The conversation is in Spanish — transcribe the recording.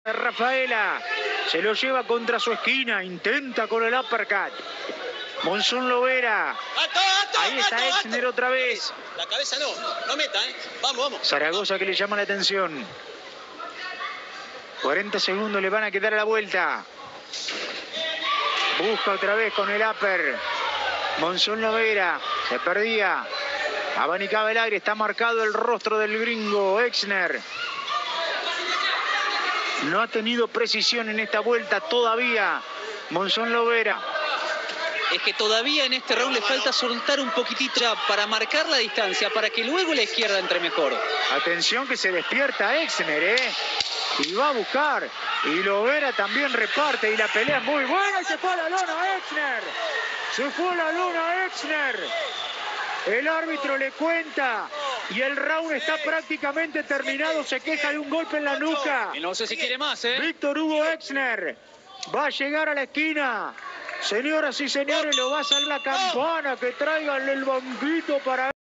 Rafaela se lo lleva contra su esquina, intenta con el uppercut. Monzón Lovera. Ahí está Exner otra vez. La cabeza no meta, Vamos. Zaragoza que le llama la atención. 40 segundos le van a quedar a la vuelta. Busca otra vez con el upper. Monzón Lovera se perdía. Abanicaba el aire, está marcado el rostro del gringo Exner. No ha tenido precisión en esta vuelta todavía Monzón Lovera. Es que todavía en este round le falta soltar un poquitito ya para marcar la distancia, para que luego la izquierda entre mejor. Atención que se despierta Exner, y va a buscar. Y Lovera también reparte y la pelea es muy buena y se fue a la lona Exner. Se fue a la lona Exner. El árbitro le cuenta y el round está prácticamente terminado. Se queja de un golpe en la nuca. Y no sé si quiere más, Víctor Hugo Exner va a llegar a la esquina. Señoras y señores, lo va a hacer la campana. Que traigan el banquito para...